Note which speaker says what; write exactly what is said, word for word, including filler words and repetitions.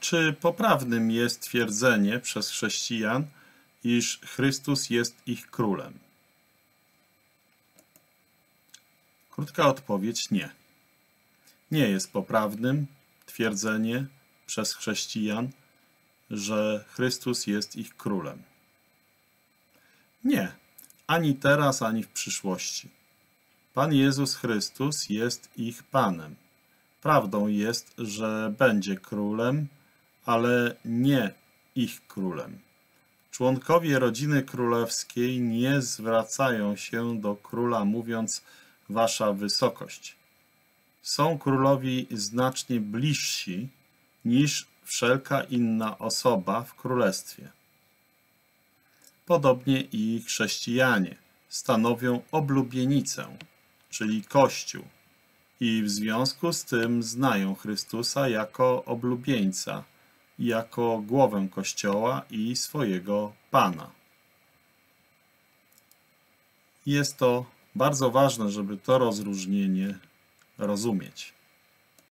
Speaker 1: Czy poprawnym jest twierdzenie przez chrześcijan, iż Chrystus jest ich królem? Krótka odpowiedź: nie. Nie jest poprawnym twierdzenie przez chrześcijan, że Chrystus jest ich królem. Nie, ani teraz, ani w przyszłości. Pan Jezus Chrystus jest ich Panem. Prawdą jest, że będzie królem, ale nie ich królem. Członkowie rodziny królewskiej nie zwracają się do króla, mówiąc: Wasza wysokość. Są królowi znacznie bliżsi niż wszelka inna osoba w królestwie. Podobnie i chrześcijanie stanowią oblubienicę, czyli Kościół, i w związku z tym znają Chrystusa jako oblubieńca, jako głowę Kościoła i swojego Pana. Jest to bardzo ważne, żeby to rozróżnienie rozumieć.